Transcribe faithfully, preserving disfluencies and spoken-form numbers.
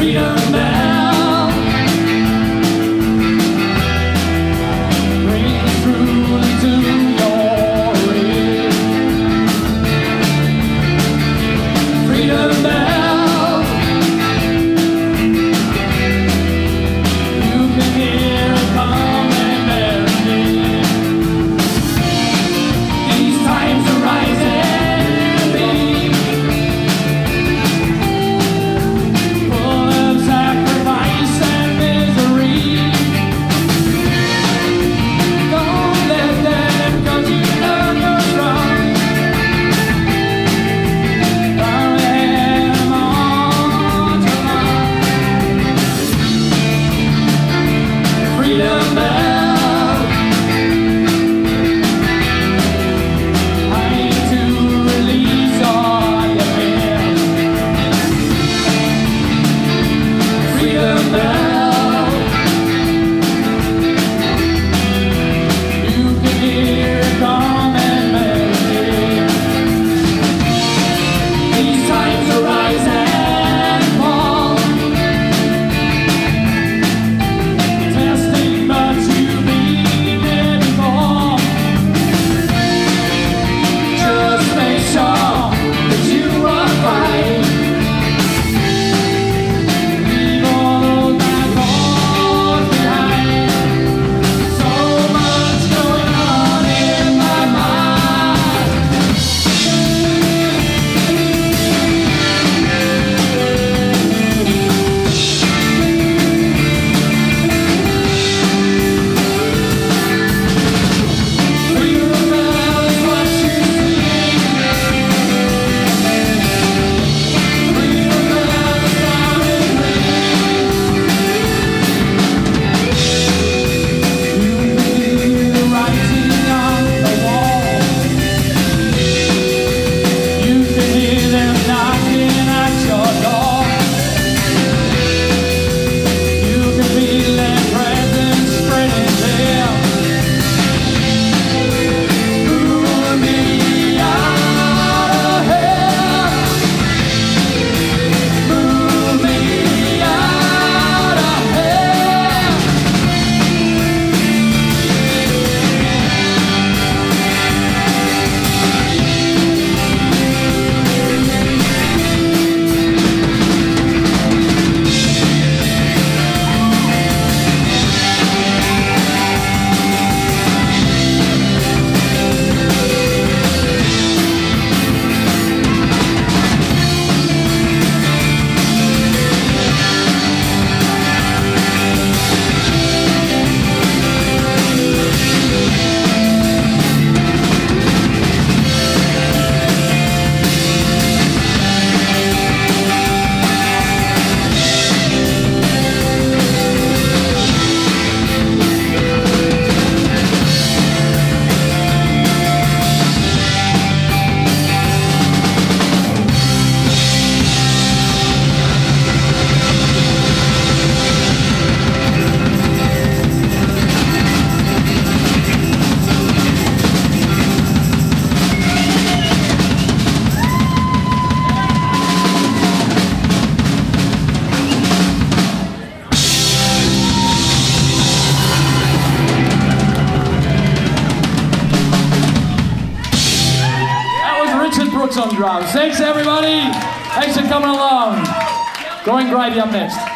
Freedom bell rings truly to your ears. Freedom bell, you can hear it coming very near. These times are rising. Freedom bell, time to release all your fears. Freedom bell, you can hear it coming very near. These times are rising. On drums. Thanks everybody. Thanks for coming along. Going Gravy up next.